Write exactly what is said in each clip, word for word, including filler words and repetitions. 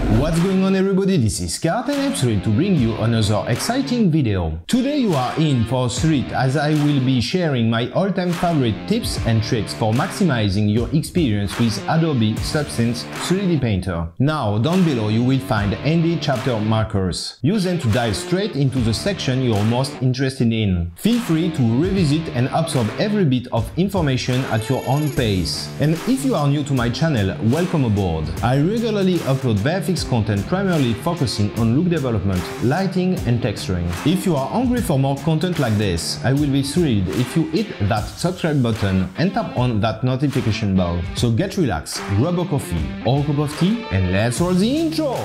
What's going on everybody, this is Kart and I'm thrilled to bring you another exciting video. Today you are in for a treat as I will be sharing my all-time favorite tips and tricks for maximizing your experience with Adobe Substance three D Painter. Now down below you will find handy chapter markers. Use them to dive straight into the section you are most interested in. Feel free to revisit and absorb every bit of information at your own pace. And if you are new to my channel, welcome aboard. I regularly upload V F X content primarily focusing on look development, lighting and texturing. If you are hungry for more content like this, I will be thrilled if you hit that subscribe button and tap on that notification bell. So get relaxed, grab a coffee or a cup of tea and let's roll the intro!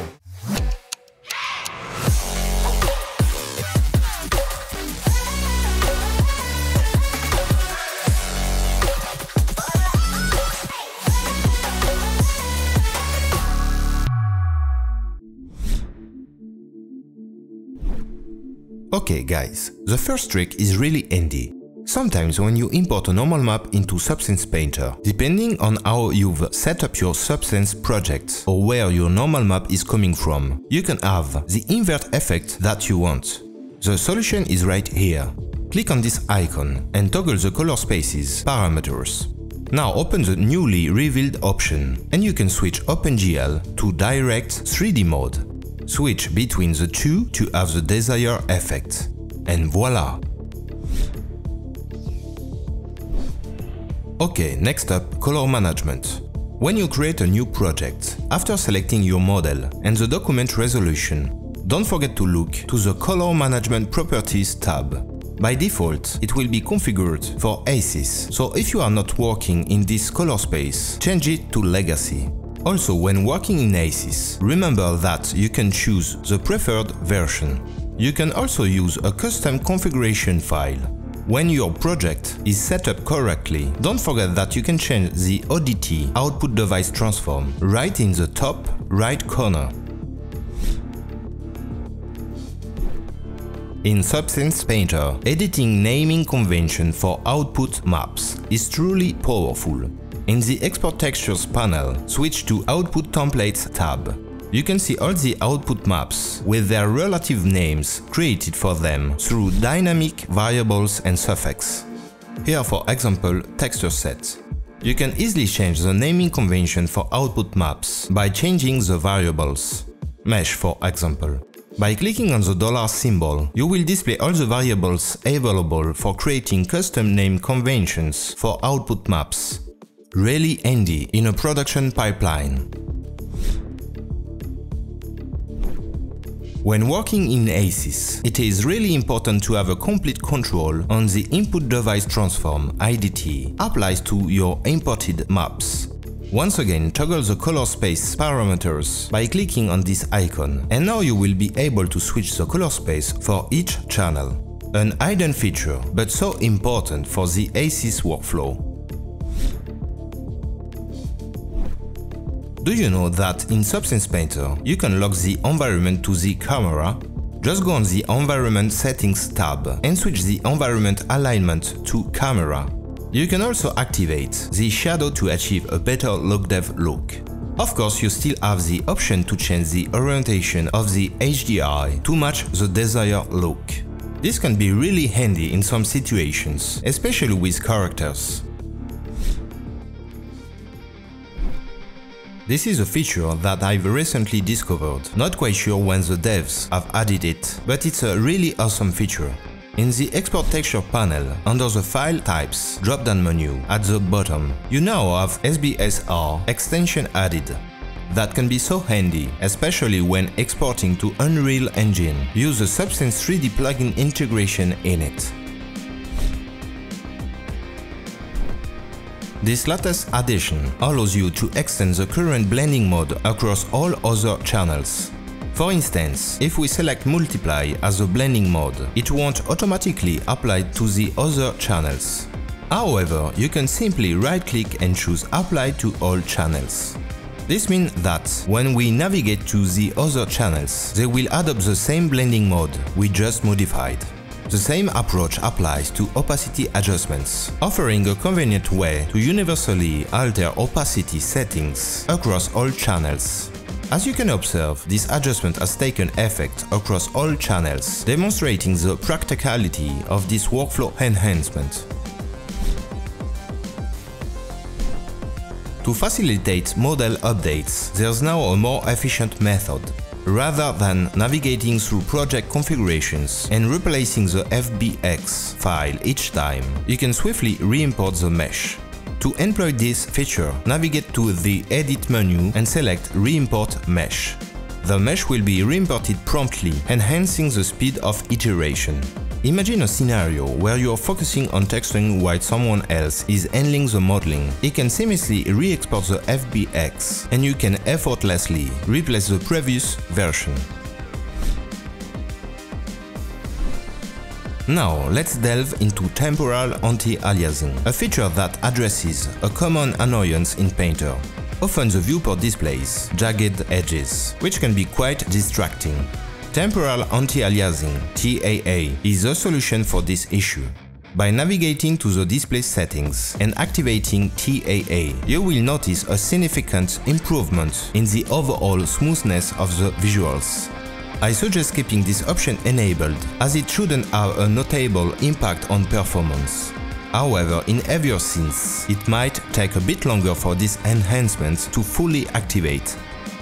Okay guys, the first trick is really handy. Sometimes when you import a normal map into Substance Painter, depending on how you've set up your Substance project or where your normal map is coming from, you can have the invert effect that you want. The solution is right here. Click on this icon and toggle the color spaces parameters. Now open the newly revealed option and you can switch OpenGL to Direct three D mode. Switch between the two to have the desired effect. And voila! Okay, next up, color management. When you create a new project, after selecting your model and the document resolution, don't forget to look to the Color Management Properties tab. By default, it will be configured for ACES, so if you are not working in this color space, change it to Legacy. Also, when working in ACES, remember that you can choose the preferred version. You can also use a custom configuration file. When your project is set up correctly, don't forget that you can change the O D T output device transform right in the top right corner. In Substance Painter, editing naming convention for output maps is truly powerful. In the Export Textures panel, switch to Output Templates tab. You can see all the output maps with their relative names created for them through dynamic variables and suffix. Here for example, texture set. You can easily change the naming convention for output maps by changing the variables. Mesh for example. By clicking on the dollar symbol, you will display all the variables available for creating custom name conventions for output maps. Really handy in a production pipeline. When working in ACES, it is really important to have a complete control on the input device transform I D T applies to your imported maps. Once again, toggle the color space parameters by clicking on this icon, and now you will be able to switch the color space for each channel. An hidden feature, but so important for the ACES workflow. Do you know that in Substance Painter, you can lock the environment to the camera? Just go on the Environment Settings tab and switch the environment alignment to camera. You can also activate the shadow to achieve a better look-dev look. Of course, you still have the option to change the orientation of the H D R I to match the desired look. This can be really handy in some situations, especially with characters. This is a feature that I've recently discovered, not quite sure when the devs have added it, but it's a really awesome feature. In the Export Texture panel, under the File Types drop-down menu at the bottom, you now have S B S R extension added. That can be so handy, especially when exporting to Unreal Engine. Use the Substance three D plugin integration in it. This latest addition allows you to extend the current blending mode across all other channels. For instance, if we select Multiply as a blending mode, it won't automatically apply to the other channels. However, you can simply right-click and choose Apply to all channels. This means that when we navigate to the other channels, they will adopt the same blending mode we just modified. The same approach applies to opacity adjustments, offering a convenient way to universally alter opacity settings across all channels. As you can observe, this adjustment has taken effect across all channels, demonstrating the practicality of this workflow enhancement. To facilitate model updates, there's now a more efficient method. Rather than navigating through project configurations and replacing the F B X file each time, you can swiftly re-import the mesh. To employ this feature, navigate to the Edit menu and select Re-import Mesh. The mesh will be re-imported promptly, enhancing the speed of iteration. Imagine a scenario where you are focusing on texturing while someone else is handling the modeling. It can seamlessly re-export the F B X, and you can effortlessly replace the previous version. Now, let's delve into temporal anti-aliasing, a feature that addresses a common annoyance in Painter. Often the viewport displays jagged edges, which can be quite distracting. Temporal anti-aliasing (T A A) is a solution for this issue. By navigating to the display settings and activating T A A, you will notice a significant improvement in the overall smoothness of the visuals. I suggest keeping this option enabled, as it shouldn't have a notable impact on performance. However, in heavier scenes, it might take a bit longer for these enhancements to fully activate.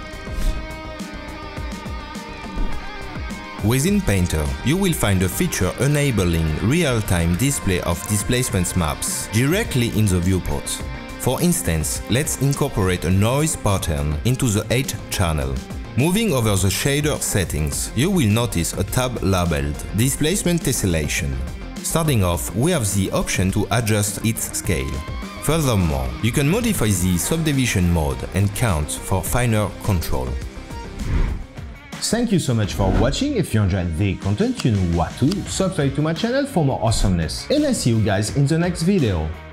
Within Painter, you will find a feature enabling real-time display of displacement maps directly in the viewport. For instance, let's incorporate a noise pattern into the eighth channel. Moving over the shader settings, you will notice a tab labeled Displacement Tessellation. Starting off, we have the option to adjust its scale. Furthermore, you can modify the subdivision mode and count for finer control. Thank you so much for watching. If you enjoyed the content, you know what to do. Subscribe to my channel for more awesomeness. And I see you guys in the next video.